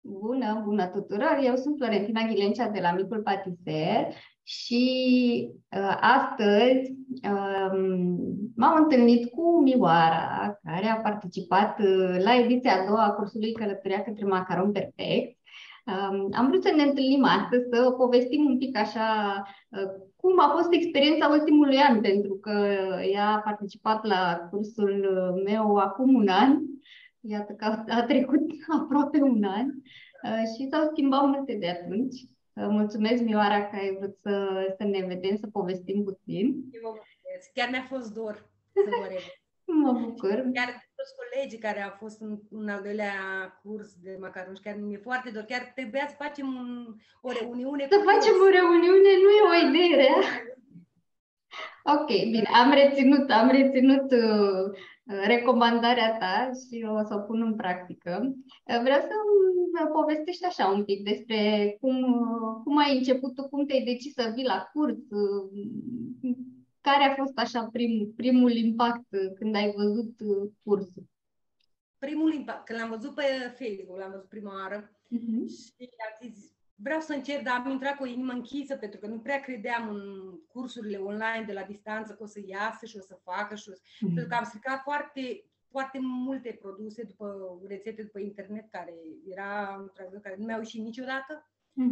Bună, bună tuturor! Eu sunt Florentina Ghilencea de la Micul Patiser și astăzi m-am întâlnit cu Mioara, care a participat la ediția a doua a cursului Călătoria către Macaron Perfect. Am vrut să ne întâlnim astăzi, să povestim un pic așa cum a fost experiența ultimului an, pentru că ea a participat la cursul meu acum un an. Iată că a trecut aproape un an și s-au schimbat multe de atunci. Mulțumesc, Mioara, că ai vrut să ne vedem, să povestim puțin. Eu vă mulțumesc. Chiar mi-a fost dor să vă revăd. Mă bucur. Chiar toți colegii care au fost în al doilea curs de macaron, chiar mi-e foarte dor. Chiar trebuia să facem o reuniune. Să facem o reuniune nu e o idee rea. Ok, bine, am reținut recomandarea ta și o să o pun în practică. Vreau să povestești așa un pic despre cum ai început tu, cum te-ai decis să vii la curs, care a fost așa primul impact când ai văzut cursul? Primul impact, când l-am văzut pe Facebook, l-am văzut prima oară și am zis, vreau să încerc, dar am intrat cu o inimă închisă pentru că nu prea credeam în cursurile online de la distanță că o să iasă și o să facă pentru că am stricat foarte multe produse după rețete după internet care care nu mi-au ieșit niciodată.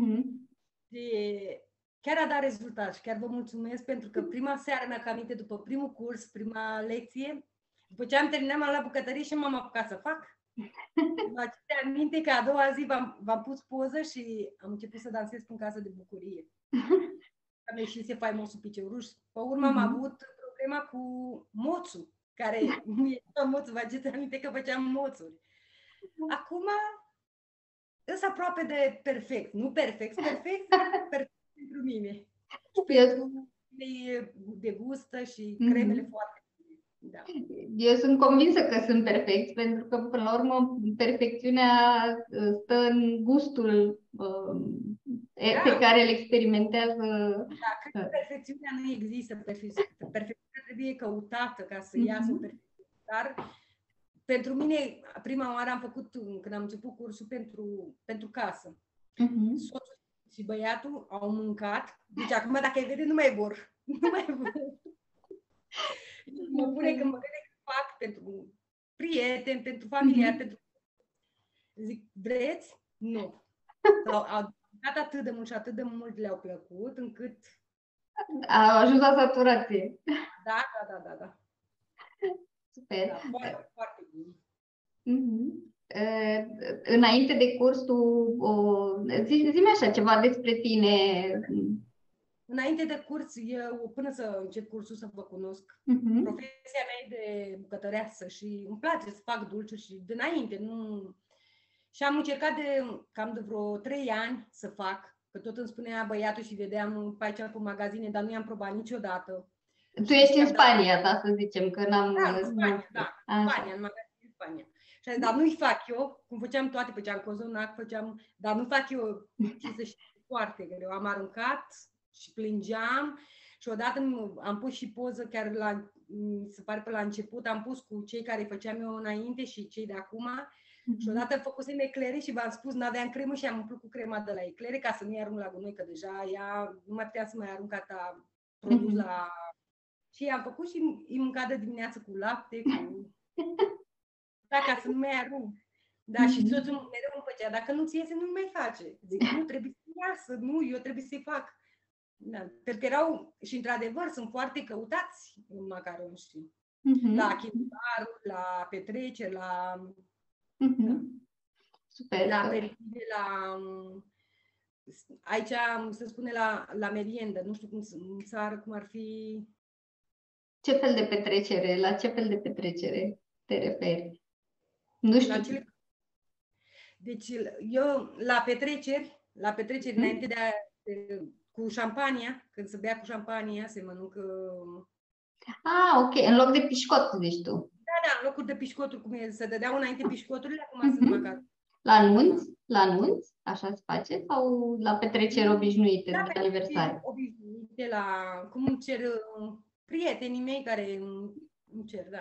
Chiar a dat rezultat și chiar vă mulțumesc pentru că prima seară mi-a aminte după primul curs, prima lecție, după ce am terminat, m-am luat bucătărie și m-am apucat să fac. Mă ține aminte că a doua zi v-am pus poză și am început să dansez în casă de bucurie. Am ieșit faimosul piceuruș. Pe urmă am avut problema cu moțul, care nu e moțul, vă aduceți aminte că făceam moțuri. Acum îs aproape de perfect. Nu perfect, perfect pentru mine. Pentru mine de gustă și cremele foarte. Da. Eu sunt convinsă că sunt perfecți, pentru că, până la urmă, perfecțiunea stă în gustul pe care îl experimentează. Da, cred că perfecțiunea nu există. Perfecțiunea trebuie căutată ca să iasă o perfecțiune. Dar, pentru mine, prima oară am făcut, când am început cursul, pentru casă. Soțul și băiatul au mâncat. Deci, acum, dacă ai vede, nu mai vor. Nu mai vor. Mă pune când mă vede că fac pentru prieteni, pentru familiari, pentru... Zic, vreți? Nu. Au dat atât de mult și atât de mult le-au plăcut, încât... A ajuns la saturație. Da. Super. Da, foarte bine. Înainte de curs, zi-mi așa ceva despre tine. Înainte de curs, eu, până să încep cursul, să vă cunosc, profesia mea e de bucătăreasă și îmi place să fac dulciuri și dinainte, nu... Și am încercat cam de vreo 3 ani să fac, că tot îmi spunea băiatul și vedeam pe aici pe magazine, dar nu i-am probat niciodată. Tu ești în Spania, da, să zicem, că n-am... Da, în Spania, în magazin în Spania. Și dar nu-i fac eu, cum făceam toate, făceam cozonac, dar nu fac eu ce să știu foarte greu. Am aruncat și plângeam și odată am pus și poză chiar se pare pe la început, am pus cu cei care făceam eu înainte și cei de acum și odată făcusem eclere și v-am spus, n-aveam cremă și am umplut cu crema de la eclere ca să nu-i arunc la gunoi, că deja ea nu mai putea să mai arunc atâta produs la... Și am făcut și îi mânca de dimineață cu lapte, ca să nu mai arunc. Da, și soțul mereu îmi făcea, dacă nu-ți iese, nu mai face. Zic, nu, trebuie să iasă, eu trebuie să-i fac. Da, pentru că și într-adevăr, sunt foarte căutați în macaron, știi? La chintarul, la petreceri, la... Super. La aperitive, aici se spune la meriendă, nu știu în țară cum ar fi... Ce fel de petrecere? La ce fel de petrecere te referi? Nu știu. Deci, eu la petreceri înainte cu șampania, când se bea cu șampania, se mănâncă... Ok, în loc de pișcot, zici tu. Da, în locul de pișcoturi, cum se dădeau înainte pișcoturile, acum sunt macaron. La nunți, așa se face? Sau la petreceri obișnuite, de aniversare? Obișnuite, cum îmi cer prietenii mei care îmi cer, da.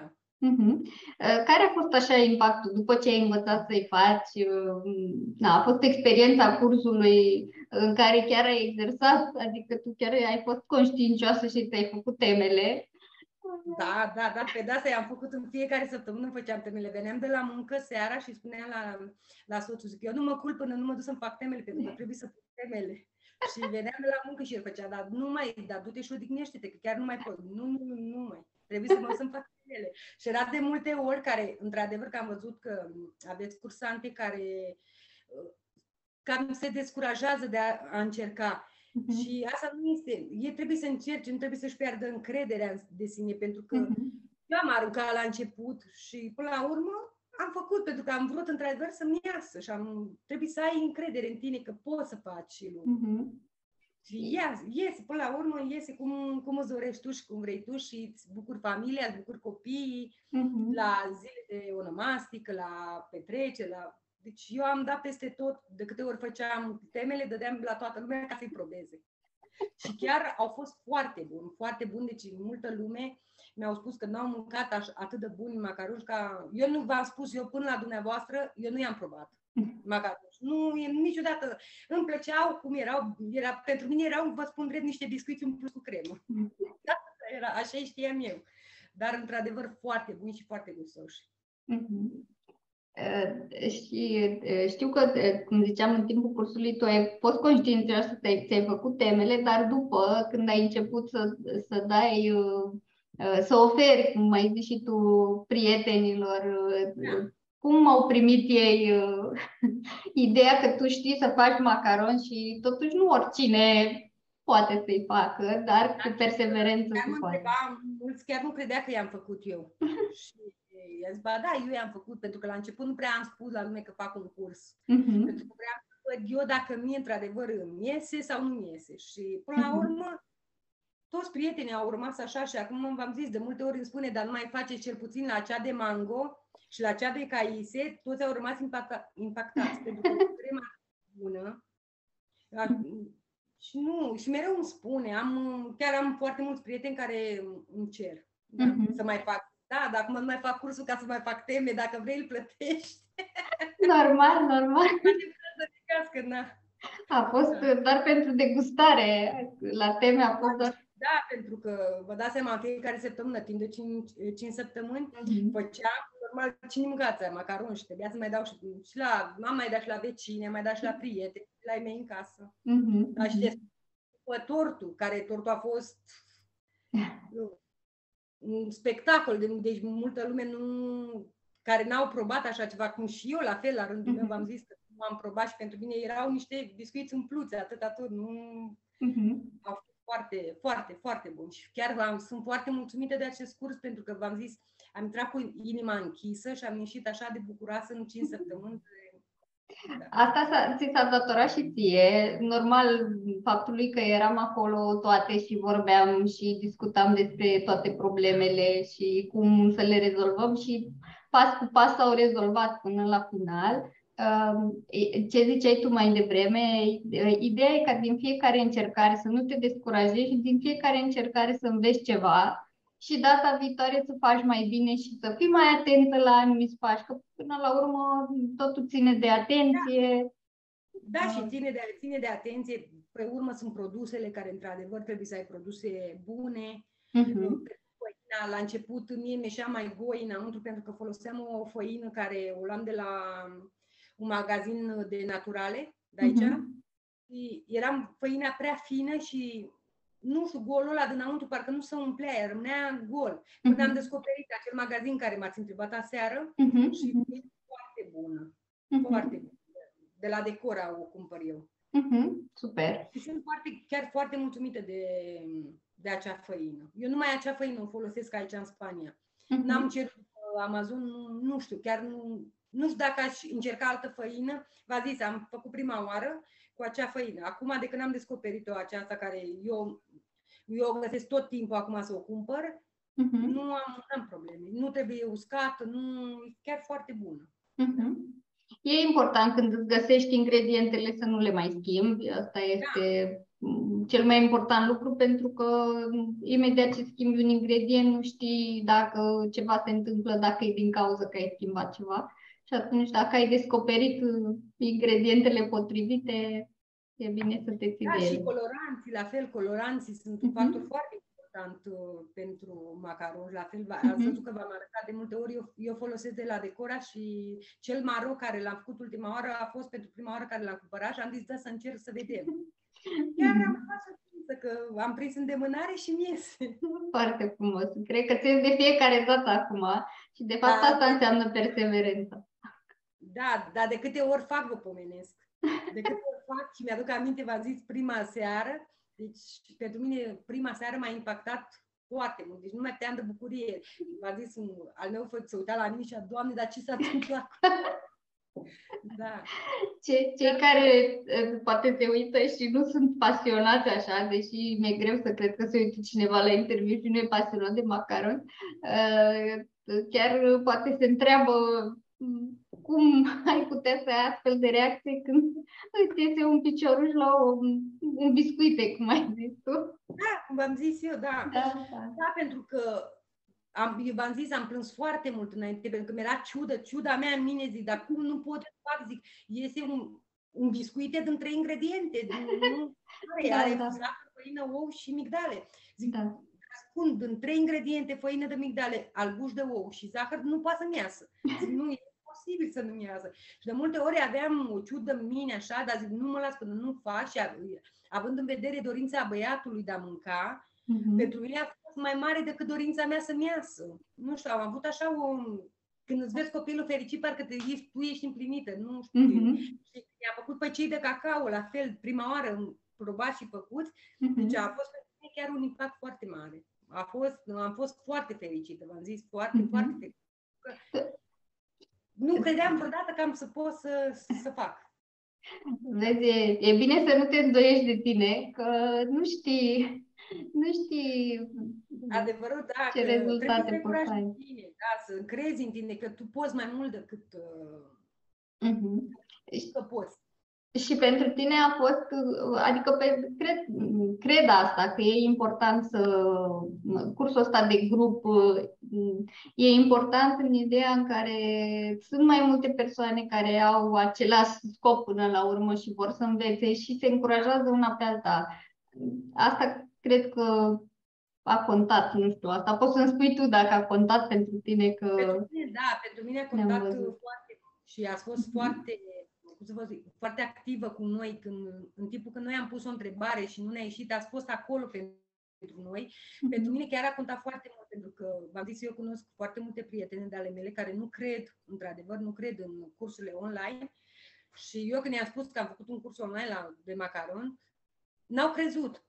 Care a fost așa impactul după ce ai învățat să-i faci? A fost experiența cursului în care chiar ai exersat, adică tu chiar ai fost conștiincioasă și ți-ai făcut temele? Da, pe asta i-am făcut în fiecare săptămână, făceam temele. Veneam de la muncă seara și spuneam la soțul, zic, eu nu mă culp până nu mă duc să-mi fac temele, pentru că trebuie să pun temele. Și veneam de la muncă și el făcea, dar du-te și odihnește-te, că chiar nu mai pot. Nu mai. Trebuie să-mi fac temele. Și era de multe ori care, într-adevăr, că am văzut că aveți cursante care cam se descurajează de a încerca. Și asta nu este. Ei trebuie să încerce, nu trebuie să-și piardă încrederea de sine, pentru că eu am aruncat la început și până la urmă am făcut, pentru că am vrut într-adevăr să-mi iasă și trebuie să ai încredere în tine că poți să faci lucruri. Și iese, până la urmă iese cum îți dorești tu și cum vrei tu și îți bucuri familia, îți bucuri copiii, la zile de onomastică, la petrecere, Deci eu am dat peste tot, de câte ori făceam temele, dădeam la toată lumea ca să-i probeze. Și chiar au fost foarte buni, deci multă lume mi-au spus că n-au mâncat atât de buni macaroni ca... Eu nu v-am spus, eu până la dumneavoastră, eu nu i-am probat macaroni. Nu, niciodată. Îmi plăceau cum erau, pentru mine erau, vă spun drept, niște biscuiți umpluți cu cremă. Așa știam eu. Dar, într-adevăr, foarte buni și foarte gustoși. Și știu că, cum ziceam, în timpul cursului tu ai fost conștiincioasă, ți-ai făcut temele, dar după, când ai început să dai, să oferi, cum ai zis și tu, prietenilor, cum au primit ei ideea că tu știi să faci macaron și totuși nu oricine poate să-i facă, dar cu perseverență se poate. Mulți chiar nu credea că i-am făcut eu. Și i-a zis, ba da, eu i-am făcut, pentru că la început nu prea am spus la lume că fac un curs. Pentru că vreau să văd eu dacă mie într-adevăr îmi iese sau nu mi iese. Și până la urmă, toți prietenii au rămas așa și acum v-am zis, de multe ori îmi spune, dar nu mai face cel puțin la cea de mango și la cea de caise, toți au rămas impactați, pentru că crema bună. Și mereu îmi spune, chiar am foarte mulți prieteni care îmi cer să mai fac. Da, dar acum nu mai fac cursul ca să mai fac teme, dacă vrei îl plătești. Normal. Da. A fost doar pentru degustare, la teme a fost doar... Da, pentru că vă dați seama, fiecare săptămână, timp de 5 săptămâni, făceam, normal, cine mâncați macaroni și trebuia să mai dau și la mama, mai dat și la vecine, mai dat și la prieteni, la ei mei în casă. Da, și după tortul, tortul a fost un spectacol, deci multă lume care n-au probat așa ceva, cum și eu, la fel, la rândul meu, v-am zis că nu am probat și pentru mine erau niște biscuiți umpluți, atâta tot, au fost foarte bun și chiar sunt foarte mulțumită de acest curs pentru că v-am zis, am intrat cu inima închisă și am ieșit așa de bucuroasă în 5 săptămâni. Da. Asta ți s-a datorat și ție, normal, faptului că eram acolo toate și vorbeam și discutam despre toate problemele și cum să le rezolvăm și pas cu pas s-au rezolvat până la final. Ce ziceai tu mai devreme, ideea e ca din fiecare încercare să nu te descurajezi și din fiecare încercare să înveți ceva și data viitoare să faci mai bine și să fii mai atentă la anumiți pași, că până la urmă totul ține de atenție. Da, și ține de atenție. Pe urmă sunt produsele care, într-adevăr, trebuie să ai produse bune. La început mie mi-eșea mai goi înăuntru pentru că foloseam o făină care o luam de la un magazin de naturale de aici. Și era făina prea fină și nu știu, golul ăla dinăuntru parcă nu se umplea, rămânea gol. Când am descoperit acel magazin care m-ați întrebat aseară și e foarte bună. Foarte bună. De la Decora o cumpăr eu. Super. Și sunt chiar foarte mulțumită de acea făină. Eu numai acea făină o folosesc aici în Spania. N-am cerut Amazon, nu știu, chiar nu știu dacă aș încerca altă făină. V-a zis, am făcut prima oară cu acea făină. Acum, de când am descoperit-o aceasta care eu o găsesc tot timpul acum să o cumpăr, nu am probleme. Nu trebuie uscată, e chiar foarte bună. E important când îți găsești ingredientele să nu le mai schimbi. Asta este cel mai important lucru, pentru că imediat ce schimbi un ingredient, nu știi dacă ceva se întâmplă, dacă e din cauza că ai schimbat ceva. Și atunci, dacă ai descoperit ingredientele potrivite, e bine să te ții Da, de și ele. coloranții, la fel, coloranții sunt un factor foarte important pentru macaron. La fel, ați văzut că v-am arătat de multe ori, eu folosesc de la Decora și cel maro care l-am făcut ultima oară a fost pentru prima oară care l-am cumpărat și am zis, da, să încerc să vedem. Chiar am fost surprinsă că am prins îndemânare și mi iese. Foarte frumos. Cred că ți de fiecare dată acum și de fapt asta înseamnă perseverență. Da, dar de câte ori fac, vă pomenesc. De câte ori fac și mi-aduc aminte, v-am zis, prima seară, deci pentru mine prima seară m-a impactat foarte mult, deci nu mai puteam de bucurie. V-am zis, al meu făt se uita la mine și a, Doamne, dar ce s-a întâmplat? Da. Cei care poate se uită și nu sunt pasionați așa, deși mi-e greu să cred că se uită cineva la interviu și nu e pasionat de macaron, chiar poate se întreabă cum ai putea să ai astfel de reacție când îți iese un picioruș la un biscuite, cum ai zis tu. Da, cum v-am zis eu, da. Da, pentru că eu v-am zis, am plâns foarte mult înainte, pentru că mi-era ciuda mea în mine, zic, dar cum nu pot să fac, zic, iese un biscuite din 3 ingrediente, are zahăr, făină, ou și migdale. Zic, spun, din 3 ingrediente, făină de migdale, albuș de ou și zahăr, nu poate să-mi iasă. Zic, nu e posibil să nu-mi iasă. Și de multe ori aveam o ciudă în mine, așa, dar zic, nu mă las până nu fac și având în vedere dorința băiatului de a mânca, pentru mine a fost mai mare decât dorința mea să-mi iasă. Nu știu, am avut așa când îți vezi copilul fericit, parcă tu ești împlinită, nu știu. Și i-a făcut pe cei de cacao, la fel, prima oară, probați și făcuți. Deci a fost pentru mine chiar un impact foarte mare. Am fost foarte fericită, v-am zis, foarte fericită. Nu credeam vreodată că am să pot să fac. Vezi, e bine să nu te îndoiești de tine, că nu știi adevărul, da, ce rezultate poți să ai. în tine, da, să crezi în tine, că tu poți mai mult decât că poți. Și pentru tine a fost, adică cred asta, că e important cursul ăsta de grup e important în ideea în care sunt mai multe persoane care au același scop până la urmă și vor să învețe și se încurajează una pe alta. Asta cred că a contat, nu știu, asta poți să-mi spui tu dacă a contat pentru tine că... Pentru mine, da, pentru mine a contat foarte și a fost foarte, cum să vă zic, foarte activă cu noi în timpul când noi am pus o întrebare și nu ne-a ieșit, ați fost acolo pentru noi. Pentru mine chiar a contat foarte mult, pentru că, v-am zis, eu cunosc foarte multe prietene de ale mele care nu cred, într-adevăr, nu cred în cursurile online și eu când i-am spus că am făcut un curs online de macaron, n-au crezut.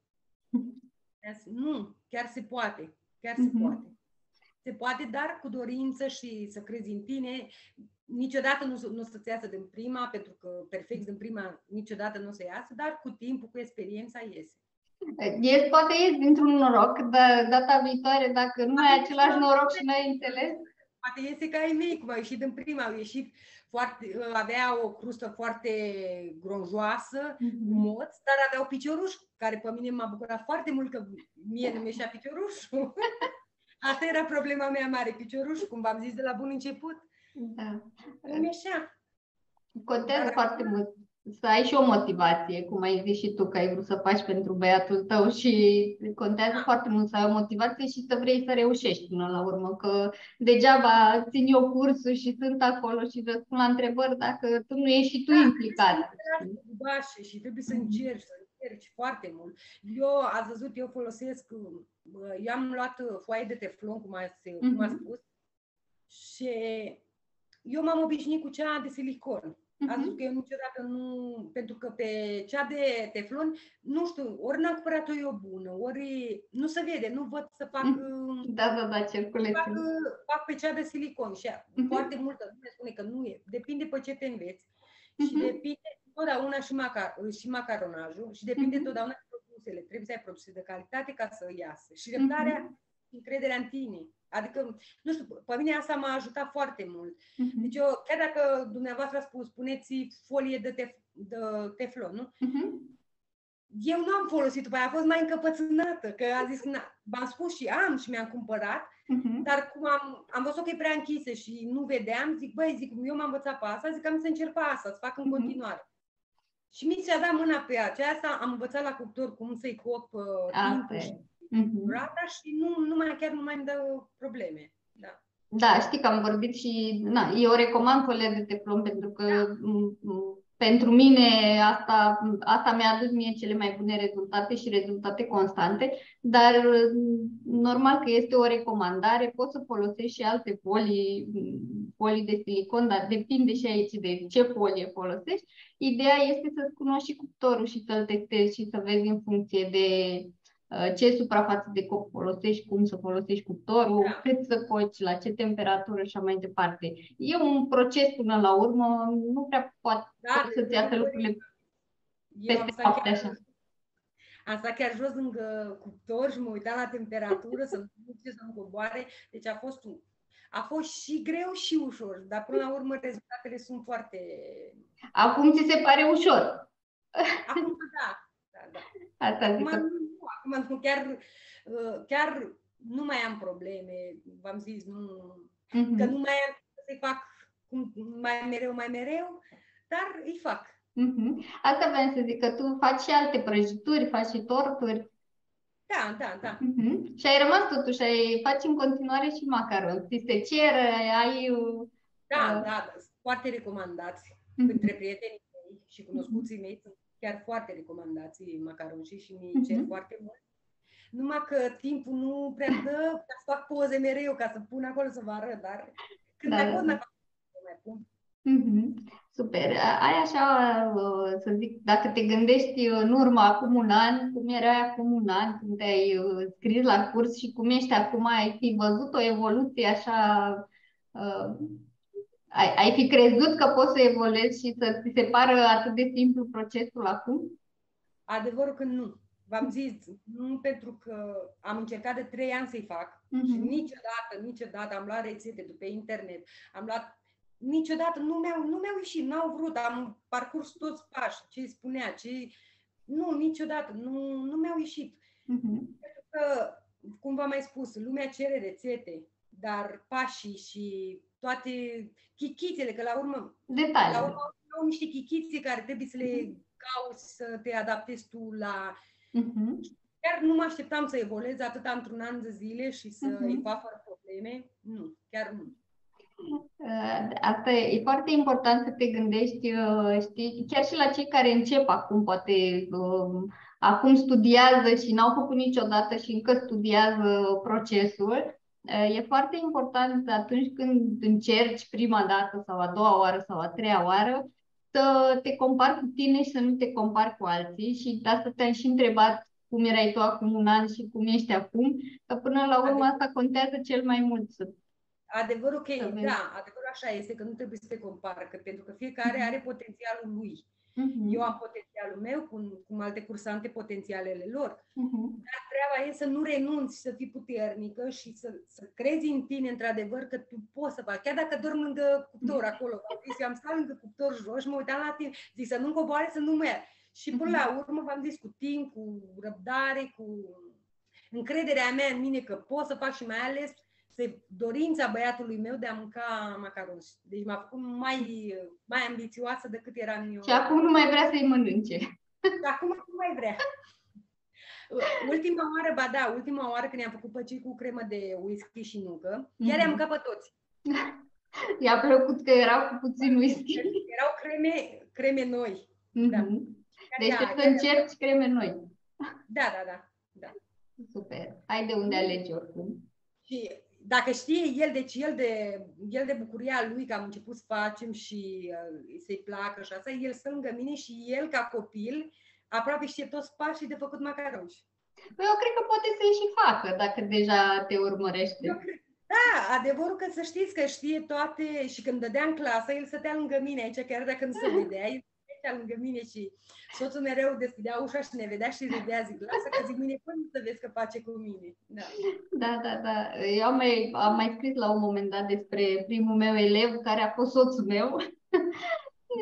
Nu, chiar se poate, chiar se poate. Se poate, dar cu dorință și să crezi în tine. Niciodată nu o să-ți iasă din prima, pentru că perfect din prima niciodată nu o să iasă, dar cu timpul, cu experiența iese. Poate ies dintr-un noroc, dar data viitoare, dacă nu ai același noroc și n-ai înțeles... Poate iese ca ai mei, cum au ieșit din prima, au ieșit avea o crustă foarte gronjoasă, moț, dar aveau picioruș, care pe mine m-a bucurat foarte mult că mie nu mi-ieșea piciorușul. Asta era problema mea mare, piciorușul, cum v-am zis de la bun început. Da. Nu mi-ieșea. Contează foarte mult să ai și o motivație, cum ai zis și tu că ai vrut să faci pentru băiatul tău și contează foarte mult să ai o motivație și să vrei să reușești până la urmă, că degeaba țin eu cursul și sunt acolo și răspund la întrebări dacă tu nu ești și tu implicat. Și trebuie să încerci foarte mult. Eu, ați văzut, eu folosesc, eu am luat foaie de teflon, cum a spus, și eu m-am obișnuit cu cea de silicon. Ați văzut că eu niciodată nu... Pentru că pe cea de teflon, nu știu, ori n-am cumpărat-o eu bună, ori nu se vede, nu văd să fac... Da, cerculețul. Fac pe cea de silicon și foarte multă lume spune că nu e. Depinde pe ce te înveți și depinde totdeauna și macaronajul și depinde totdeauna de produsele. Trebuie să ai produse de calitate ca să iasă. Și răbdarea, încrederea în tine. Adică, nu știu, pe mine asta m-a ajutat foarte mult. Deci eu, chiar dacă dumneavoastră a spus, puneți folie de teflon, nu? eu nu am folosit-o, pe aia a fost mai încăpățânată, că a zis, v-am spus și am și mi-am cumpărat, dar cum am văzut că e prea închisă și nu vedeam, zic, băi, zic, eu m-am învățat pe asta, zic, am să încerc pe asta, să fac în continuare. Și mi s-a dat mâna pe aceasta, am învățat la cuptor cum să-i cop timpul și durata și chiar nu mai îmi dă probleme. Da. Da, știi că am vorbit și eu recomand folia de teflon pentru că pentru mine asta mi-a adus mie cele mai bune rezultate și rezultate constante, dar normal că este o recomandare, poți să folosești și alte folii de silicon, dar depinde și aici de ce folie folosești. Ideea este să-ți cunoști și cuptorul și să-l testezi și să vezi în funcție de ce suprafață de coc folosești, cum să folosești cuptorul, cât să coci, la ce temperatură și așa mai departe. E un proces până la urmă, nu prea poate să-ți iasă lucrurile peste noapte așa. Am stat chiar jos lângă cuptor și mă uitam la temperatură, să nu ce să-mi coboare. Deci a fost și greu și ușor, dar până la urmă rezultatele sunt foarte... Acum ți se pare ușor? Acum da. Asta zic. Acum chiar nu mai am probleme, v-am zis, că nu mai am să-i fac mai mereu, dar îi fac. Asta vreau să zic, că tu faci și alte prăjituri, faci și torturi. Da. Și ai rămas totuși, faci în continuare și macaron. Ți se cer, ai... Da, foarte recomandați între prietenii mei și cunoscuții mei. Sunt chiar foarte recomandați macaronșii și mi cer foarte mult. Numai că timpul nu prea dă ca să fac poze mereu, ca să pun acolo să vă arăt, dar când mai pot, mai pun. Super. Ai așa, să zic, dacă te gândești în urmă, acum un an, cum erai acum un an, când te-ai scris la curs și cum ești acum, ai fi văzut o evoluție așa, ai fi crezut că poți să evoluezi și să ți se pară atât de simplu procesul acum? Adevărul că nu. V-am zis, nu, pentru că am încercat de 3 ani să-i fac și niciodată am luat rețete de pe internet, niciodată nu mi-au ieșit, n-au vrut, am parcurs toți pașii, ce spunea, niciodată, nu mi-au ieșit. Pentru că, cum v-am mai spus, lumea cere rețete, dar pașii și toate chichițele, că la urmă au niște chichițe care trebuie să le cauți, să te adaptezi tu la... Chiar nu mă așteptam să evoluez atâta într-un an de zile și să îi fac fără probleme. Nu, chiar nu. Asta e foarte important să te gândești, știi, chiar și la cei care încep acum, poate acum studiază și n-au făcut niciodată și încă studiază procesul. E foarte important atunci când încerci prima dată sau a doua oară sau a treia oară să te compari cu tine și să nu te compari cu alții și de asta te-am și întrebat cum erai tu acum un an și cum ești acum, că până la urmă asta contează cel mai mult. Adevărul că adevărul așa este că nu trebuie să te compari, că pentru că fiecare are potențialul lui. Eu am potențialul meu, cum alte cursante potențialele lor. Dar treaba e să nu renunți, să fii puternică și să crezi în tine, într-adevăr, că tu poți să faci. Chiar dacă dormi lângă cuptor acolo. Eu am stat lângă cuptor jos și mă uitam la tine. Zic să nu-mi coboare, să nu merg. Și până la urmă v-am zis cu timp, cu răbdare, cu încrederea mea în mine că pot să fac și mai ales dorința băiatului meu de a mânca macaroni. Deci m-a făcut mai ambițioasă decât eram eu. Și acum nu mai vrea să-i mănânce. Și acum nu mai vrea. Ultima oară când i-am făcut păcii cu cremă de whisky și nucă, chiar i-am mâncat pe toți. I-a plăcut că erau cu puțin whisky. Erau creme noi. Da. Deci să încerci creme noi. Da. Super. Ai de unde alegi oricum. Și dacă știe el de bucuria lui că am început să facem și să-i placă și asta, el stă lângă mine și el, ca copil, aproape știe toți pașii de făcut macaroni. Păi eu cred că poate să-i și facă, dacă deja te urmărește. Da, adevărul că să știți că știe toate și când dădea în clasă, el stătea lângă mine aici, chiar dacă nu se vedea, el stătea lângă mine și soțul mereu deschidea ușa și ne vedea și râdea, zic, lasă că zic, mine până să vezi că face cu mine. Da. Eu am mai scris la un moment dat despre primul meu elev, care a fost soțul meu. Lui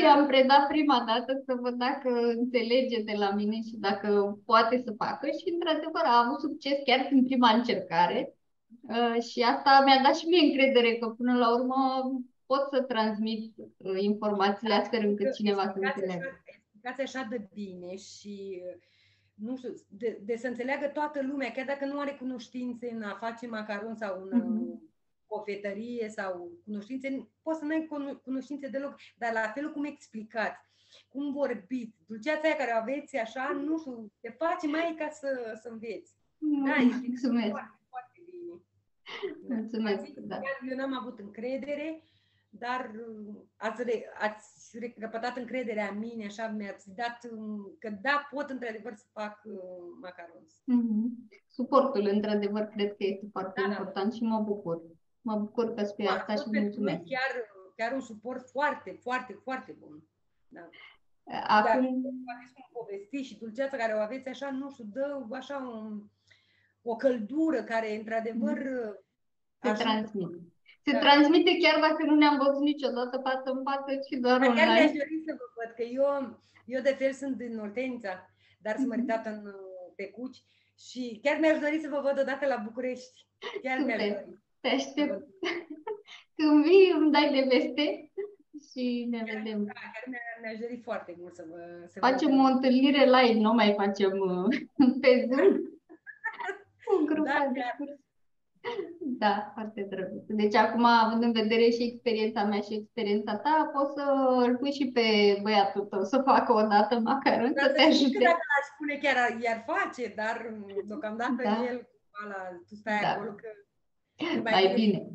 am predat prima dată să văd dacă înțelege de la mine și dacă poate să facă și într-adevăr a avut succes chiar în prima încercare. Și asta mi-a dat și mie încredere că până la urmă pot să transmit informațiile astfel încât cineva să înțeleagă. Explicați așa de bine și nu știu, de să înțeleagă toată lumea, chiar dacă nu are cunoștințe în a face macaron sau în cofetărie sau cunoștințe, poți să nu ai cunoștințe deloc, dar la felul cum explicați, cum vorbiți, dulceața aia care o aveți așa, nu știu, te face mai ca să înveți. Da, mulțumesc. Foarte, foarte bine. Mulțumesc, da. Eu n-am avut încredere, dar ați recăpătat încrederea în mine, așa mi-ați dat că da, pot într-adevăr să fac macaroni. Suportul, într-adevăr, cred că este foarte important și mă bucur. Mă bucur că spui asta și mulțumesc. Chiar un suport foarte, foarte, foarte bun. Da. Acum... Poate să povesti și dulceața care o aveți așa, nu știu, dă așa o căldură care, într-adevăr, se transmite. Se transmite chiar dacă nu ne-am văzut niciodată față în față, ci doar online. Chiar mi-aș dori să vă văd, că eu de fel sunt din Oltenița, dar sunt măritată în Pecuci și chiar mi-aș dori să vă văd odată la București. Chiar mi-aș dori. Te aștept. Când vii, îmi dai de veste și ne vedem. Da, chiar mi-aș dori foarte mult să vă facem o întâlnire live, nu mai facem pe Zoom. Cu grupa de curs. Da, foarte drăguț. Deci acum, având în vedere și experiența mea și experiența ta, poți să îl pui și pe băiatul tău să facă o dată macaron, să te ajute. Dacă l-aș spune chiar i-ar face, dar deocamdată el, tu stai acolo că... Mai bine.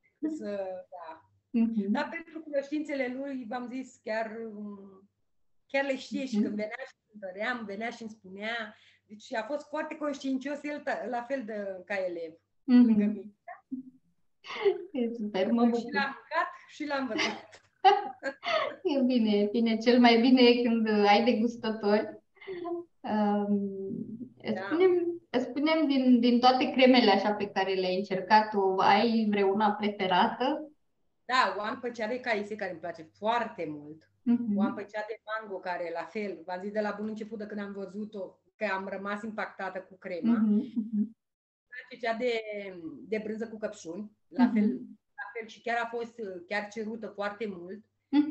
Dar pentru cunoștințele lui, v-am zis, chiar le știe și când venea și cântăream, venea și îmi spunea. Deci a fost foarte conștiincios el, la fel ca elev. E super, mă bucur. Și l-am mâncat și l-am învățat. E bine, bine. Cel mai bine e când ai degustători. Spunem din toate cremele așa pe care le-ai încercat, ai vreuna preferată? Da, o am pe cea de caise, care îmi place foarte mult. O am pe cea de mango, care la fel, v-am zis de la bun început de când am văzut-o, că am rămas impactată cu crema. Place cea de brânză cu căpșuni, la fel și chiar a fost cerută foarte mult.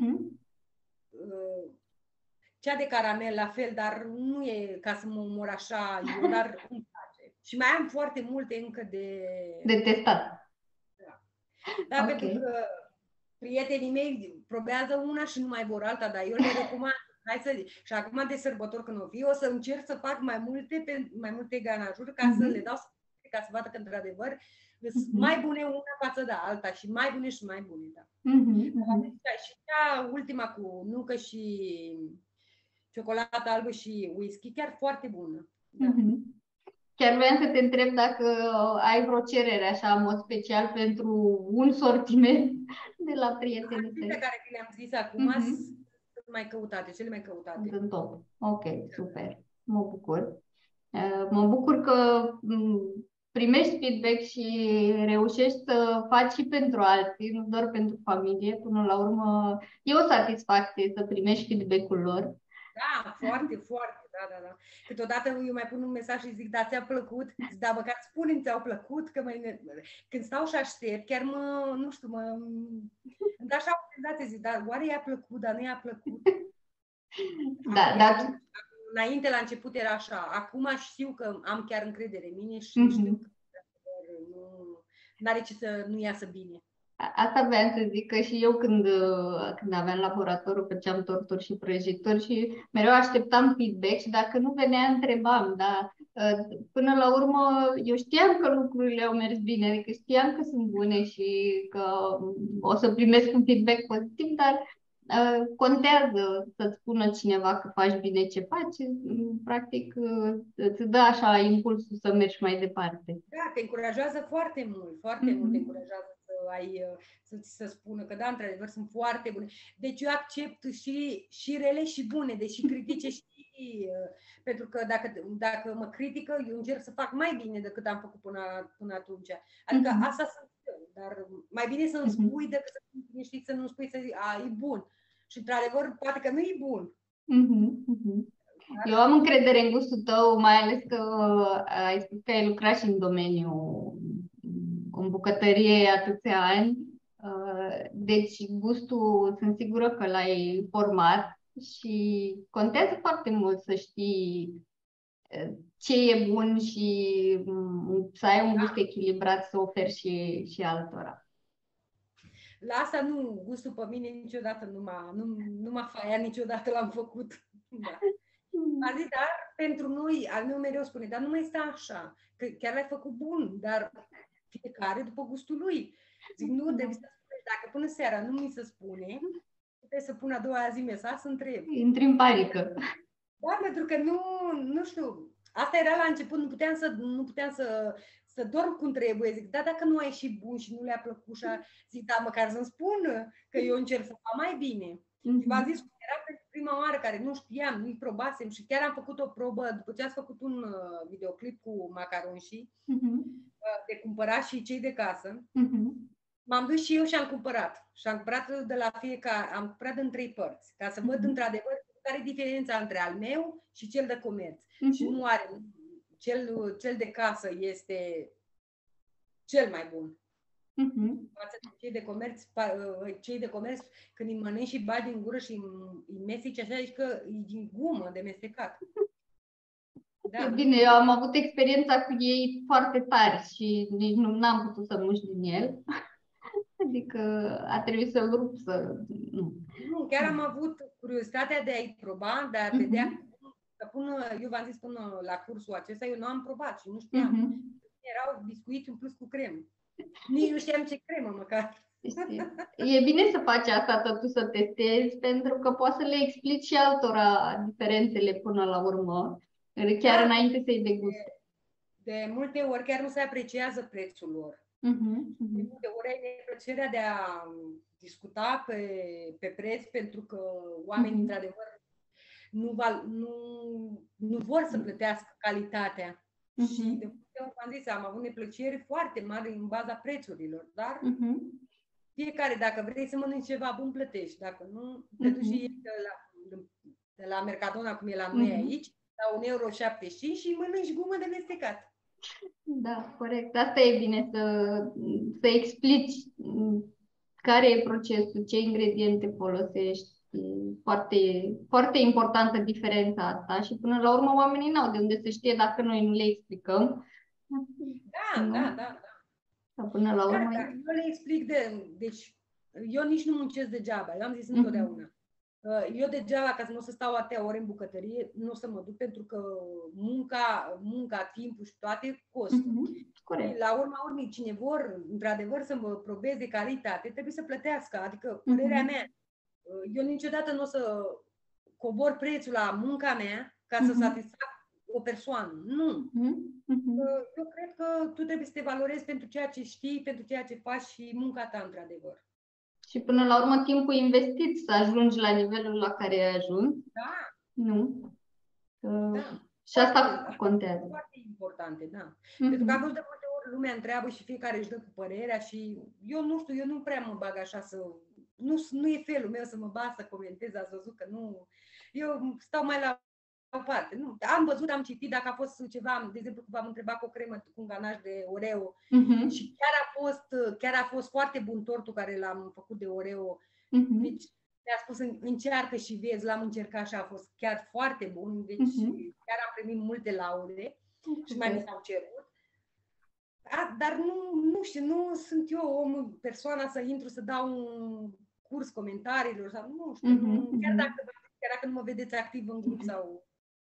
Cea de caramel, la fel, dar nu e ca să mă omor așa, dar îmi place. Și mai am foarte multe încă de testat. Da, pentru că prietenii mei probează una și nu mai vor alta, dar eu le recomand. Și acum de sărbători când o fi, o să încerc să fac mai multe ganajuri ca să le dau ca să vadă că într-adevăr sunt mai bune una față de alta și mai bune și mai bune. Da. Și cea ultima cu nucă și ciocolată albă și whisky, chiar foarte bună. Da. Chiar vreau să te întreb dacă ai vreo cerere așa, în mod special, pentru un sortiment de la prietenii tăi. Pe care le-am zis acum sunt mai căutate, cele mai căutate. Sunt top. Ok, super. Mă bucur. Mă bucur că primești feedback și reușești să faci și pentru alții, nu doar pentru familie. Până la urmă, e o satisfacție să primești feedback-ul lor. Da, foarte, foarte, da. Câteodată eu mai pun un mesaj și zic, da, ți-a plăcut? Zic, da, măcar spune-mi, ți-au plăcut? Că când stau și aștept, chiar îmi dă așa o senzație, zic, da, oare i-a plăcut, dar nu i-a plăcut? Da. Înainte, la început era așa, acum știu că am chiar încredere în mine și știu că n-are ce să nu iasă bine. Asta vreau să zic, că și eu când aveam laboratorul făceam torturi și prăjituri și mereu așteptam feedback și dacă nu venea întrebam, dar până la urmă eu știam că lucrurile au mers bine, adică știam că sunt bune și că o să primesc un feedback pozitiv, dar contează să-ți spună cineva că faci bine ce faci, practic îți dă așa impulsul să mergi mai departe. Da, te încurajează foarte mult, foarte mult te încurajează să spună că da, într-adevăr sunt foarte bune. Deci eu accept și rele și bune, deși critice și pentru că dacă mă critică, eu încerc să fac mai bine decât am făcut până atunci. Adică asta sunt eu, dar mai bine să-mi spui decât să nu știi, să nu spui, să zic, e bun. și într-adevăr poate că nu e bun. Eu am încredere în gustul tău, mai ales că ai spus că ai lucrat și în domeniul în bucătărie atâția ani. Deci gustul sunt sigură că l-ai format și contează foarte mult să știi ce e bun și să ai un gust echilibrat să oferi și altora. La asta nu, gustul pe mine niciodată nu m-a faiat, niciodată l-am făcut. Da. A zis, dar pentru noi, al meu mereu spune, dar nu mai este așa, că chiar l-ai făcut bun, dar fiecare după gustul lui. Zic, nu, trebuie să spune, dacă până seara nu mi se spune, trebuie să pun a doua zi mesaj să întreb. Intri în panică. Da, pentru că nu știu, asta era la început, nu puteam să dorm cum trebuie. Zic, da, dacă nu ai ieșit bun și nu le-a plăcut și zic, da, măcar să-mi spun că eu încerc să fac mai bine. Și v-am zis, era pentru prima oară care nu știam, nu-i probasem și chiar am făcut o probă, după ce ați făcut un videoclip cu macaronșii, de cumpărat și cei de casă, m-am dus și eu și am cumpărat. Și am cumpărat de la fiecare, am cumpărat în 3 părți, ca să văd într-adevăr care e diferența între al meu și cel de comerț. Și nu are, cel de casă este cel mai bun. Față de cei de comerț, când îi mănânci și bagi din gură și îi mesteci așa, zici că e din gumă de mestecat. Da. E bine, eu am avut experiența cu ei foarte tari și nici n-am putut să mușc din el. Adică a trebuit să-l rup să... Nu, chiar am avut curiozitatea de a-i proba, de a vedea eu v-am zis până la cursul acesta, eu nu am probat și nu știam. Erau biscuiți în plus cu cremă. Nici nu știam ce cremă măcar. E bine să faci asta totuși, să testezi, pentru că poți să le explici și altora diferențele până la urmă, chiar înainte să-i deguste. De multe ori chiar nu se apreciază prețul lor. De multe ori ai neplăcerea de a discuta pe preț, pentru că oamenii, într-adevăr, nu vor să plătească calitatea. Și de multe ori, am zis, am avut neplăceri foarte mari în baza prețurilor, dar fiecare, dacă vrei să mănânci ceva bun, plătești. Dacă nu, te duci și de la Mercadona, cum e la noi aici, la 1,75 € și mănânci gumă de mestecat. Da, corect. Asta e bine, să explici care e procesul, ce ingrediente folosești. Foarte, foarte importantă diferența asta și până la urmă oamenii n-au de unde să știe dacă noi nu le explicăm. Da. Până la urmă... Eu le explic deci eu nici nu muncesc degeaba, eu am zis întotdeauna. Eu degeaba, ca să nu o să stau atâtea ore în bucătărie, nu o să mă duc, pentru că munca, timpul și toate costă. Corect. La urma urmei, cine vor într-adevăr să mă probeze calitate, trebuie să plătească. Adică, părerea mea, eu niciodată nu o să cobor prețul la munca mea ca să satisfac o persoană. Nu. Eu cred că tu trebuie să te valorezi pentru ceea ce știi, pentru ceea ce faci și munca ta, într-adevăr. Și până la urmă timpul investit să ajungi la nivelul la care ai ajuns. Da. Nu? Da. Și asta contează. Foarte importante, da. Pentru că am văzut de multe ori lumea întreabă și fiecare își dă cu părerea și eu nu știu, eu nu prea mă bag așa să... Nu e felul meu să mă bag să comentez, ați văzut că nu... Eu stau mai la o parte. Nu. Am văzut, am citit, dacă a fost ceva, de exemplu, v-am întrebat cu o cremă cu un ganaj de Oreo și chiar a fost foarte bun tortul care l-am făcut de Oreo. Deci mi-a spus, încearcă și vezi, l-am încercat și a fost chiar foarte bun. Deci chiar am primit multe laude și mai mi s-au cerut. Dar nu știu, nu sunt eu persoana să intru să dau un curs comentariilor sau nu știu, chiar dacă nu mă vedeți activ în grup sau...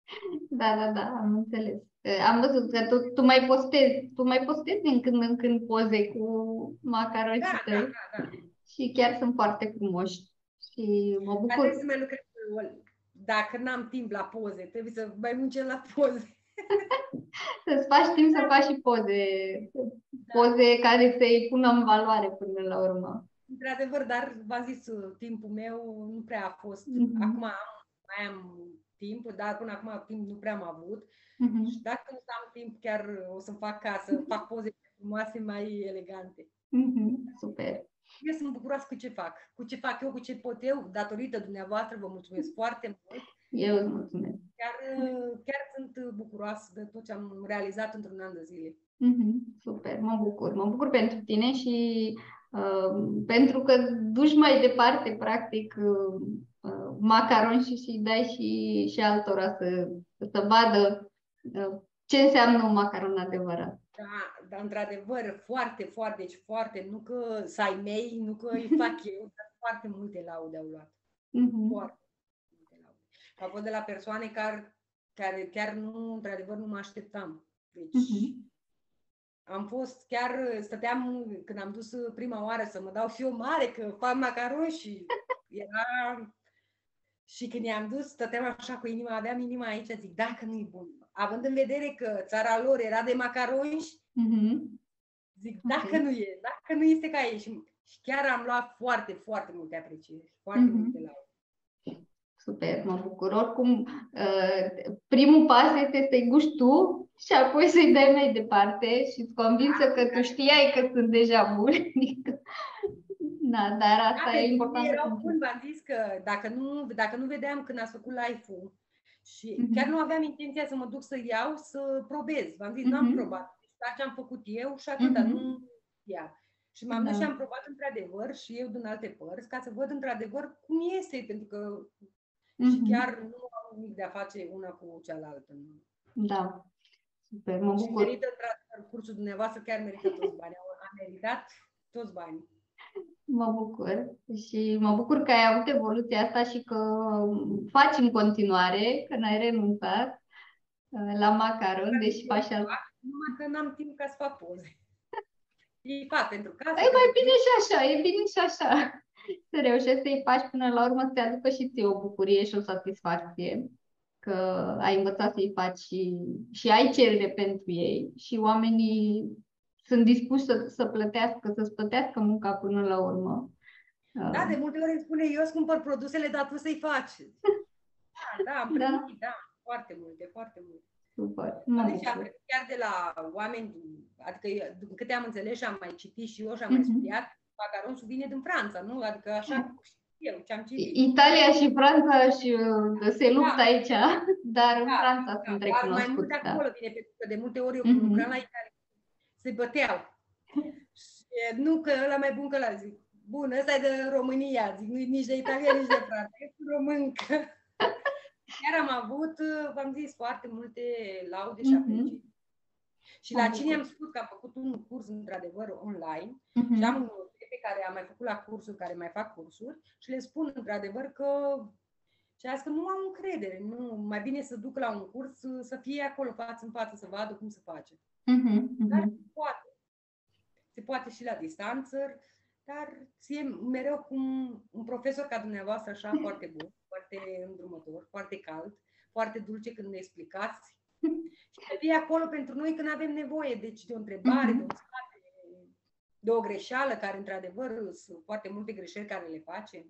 Da, am înțeles. Am văzut că tu mai postezi din când în când poze cu macaroții tăi. Da. Și chiar sunt foarte frumoși. Și mă bucur. Trebuie să mai lucrez. Dacă n-am timp la poze, trebuie să mai muncesc la poze. Să-ți faci timp să faci și poze. Poze care să-i pună în valoare până la urmă. Într-adevăr, dar v-am zis, timpul meu nu prea a fost. Acum mai am timp, dar până acum timp nu prea am avut. Și dacă nu am timp, chiar o să-mi fac poze frumoase, mai elegante. Super. Eu sunt bucuroasă cu ce fac. Cu ce fac eu, cu ce pot eu, datorită dumneavoastră, vă mulțumesc foarte mult. Eu îți mulțumesc. Chiar sunt bucuroasă de tot ce am realizat într-un an de zile. Super, mă bucur. Mă bucur pentru tine și pentru că duci mai departe, practic, macaron și dai și altora să vadă ce înseamnă un macaron adevărat. Da, dar într-adevăr, foarte, foarte, deci foarte, nu că să-ai mei, nu că îi fac eu, dar foarte multe laude au luat. Foarte multe laude. Au fost de la persoane care chiar nu, într-adevăr, nu mă așteptam. Deci, am fost, chiar stăteam, când am dus prima oară să mă dau și eu mare, că fac macaron și era... Și când i-am dus, stăteam așa cu inima, aveam inima aici, zic, dacă nu-i bun. Având în vedere că țara lor era de macaroni, zic, dacă nu e, dacă nu este ca ei. Și chiar am luat foarte, foarte multe aprecieri, foarte multe laude. Super, mă bucur. Oricum, primul pas este să-i guști tu și apoi să-i dai mai departe și îți convinsă că tu știai că sunt deja buni. Da, dar asta e important. Erau buni, v-am zis că dacă nu vedeam când ați făcut live-ul și chiar nu aveam intenția să mă duc să iau, să probez. V-am zis, n-am probat. Doar ce am făcut eu și atâta, nu ia. Și m-am dus și am probat într-adevăr și eu din alte părți, ca să văd într-adevăr cum este, pentru că și chiar nu am nimic de a face una cu cealaltă. Da, super, mă bucur. Și merită, cursul dumneavoastră chiar merită toți banii. A meritat toți banii. Mă bucur și mă bucur că ai avut evoluția asta și că faci în continuare, că n-ai renunțat la macaron, deși faci numai că n-am timp ca să fac poze. E fac pentru casă. E mai bine și așa, e bine și așa. Să reușești să-i faci până la urmă să te aducă și ție o bucurie și o satisfacție că ai învățat să-i faci și ai cerere pentru ei și oamenii sunt dispuși să plătească, să-ți plătească munca până la urmă. Da, de multe ori îmi spune, eu îți cumpăr produsele, dar tu să-i faci. Da, am primit, da, foarte multe, foarte multe. Super. Chiar de la oameni, adică din câte am înțeles și am mai citit și eu și am mai studiat, macaronul vine din Franța, nu? Adică așa eu ce am citit. Italia și Franța și se luptă aici, dar în Franța sunt recunoscuți. Mai mult de acolo vine, pentru că de multe ori eu când lucram la Italia, se băteau. Și, nu că ăla mai bun că ăla, zic. Bun, ăsta e de România, zic, nu nici de Italia, nici de Franța, e româncă. Chiar am avut, v-am zis, foarte multe laude și aprecieri. Și la cine am spus că am făcut un curs, într-adevăr, online și am un pe care am mai făcut la cursuri, care mai fac cursuri și le spun, într-adevăr, că că nu am încredere, nu, mai bine să duc la un curs, să fie acolo față în față, să vadă cum se face. Dar se poate. Se poate și la distanță, dar ție mereu cum un profesor ca dumneavoastră, așa, foarte bun, foarte îndrumător, foarte cald, foarte dulce când ne explicați. Și să fie acolo pentru noi când avem nevoie, deci de o întrebare, de un sfat, de o greșeală, care într-adevăr sunt foarte multe greșeli care le facem.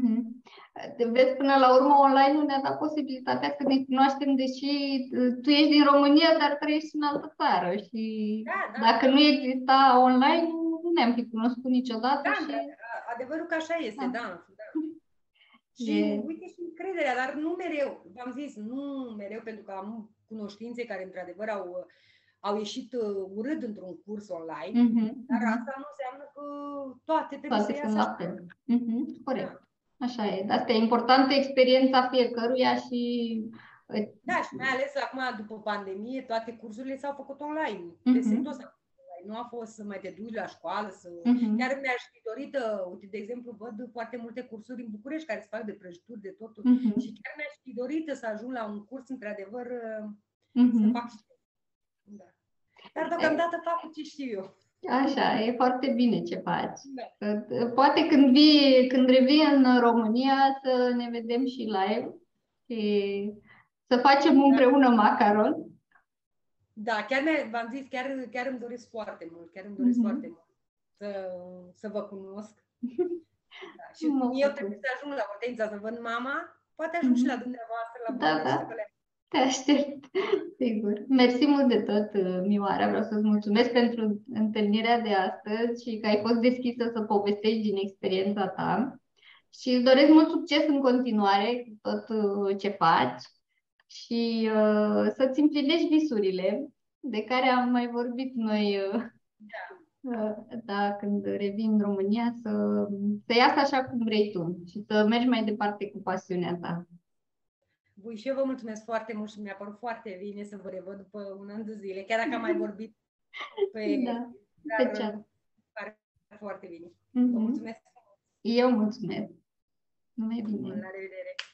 Vezi, până la urmă, online ne-a dat posibilitatea să ne cunoaștem, deși tu ești din România, dar trăiești în altă țară și dacă nu exista online, nu ne-am fi cunoscut niciodată. Adevărul că așa este, da. Și uite și încrederea, dar nu mereu, v-am zis, nu mereu, pentru că am cunoștințe care într-adevăr au ieșit urât într-un curs online, dar asta nu înseamnă că toate trebuie să iasă la fel. Corect. Așa e. Asta e importantă, experiența fiecăruia și... Da, și mai ales acum, după pandemie, toate cursurile s-au făcut online. Tot s-a făcut online. Nu a fost să mai te duci la școală, să... Chiar mi-aș fi dorit, uite, de exemplu, văd foarte multe cursuri în București care se fac de prăjituri, de totul. Și chiar mi-aș fi dorit să ajung la un curs, într-adevăr, să fac și eu. Da. Dar deocamdată fac ce știu eu. Așa, e foarte bine ce faci. Poate când revii în România să ne vedem și live și să facem împreună macaron. Da, chiar v-am zis, chiar îmi doresc foarte mult, foarte mult să vă cunosc. Da. Și eu trebuie să ajung la Hortența să văd mama, poate ajung și la dumneavoastră, la București. Te aștept, sigur. Mersi mult de tot, Mioara. Vreau să-ți mulțumesc pentru întâlnirea de astăzi și că ai fost deschisă să povestești din experiența ta. Și îți doresc mult succes în continuare cu tot ce faci și să-ți împlinești visurile de care am mai vorbit noi, da, când revin în România, să iasă așa cum vrei tu și să mergi mai departe cu pasiunea ta. Voi și eu vă mulțumesc foarte mult și mi-a părut foarte bine să vă revăd după un an de zile, chiar dacă am mai vorbit Da, pe dar chat. pare foarte bine. Vă Mhm. mulțumesc. Eu mulțumesc. Numai bine. La revedere.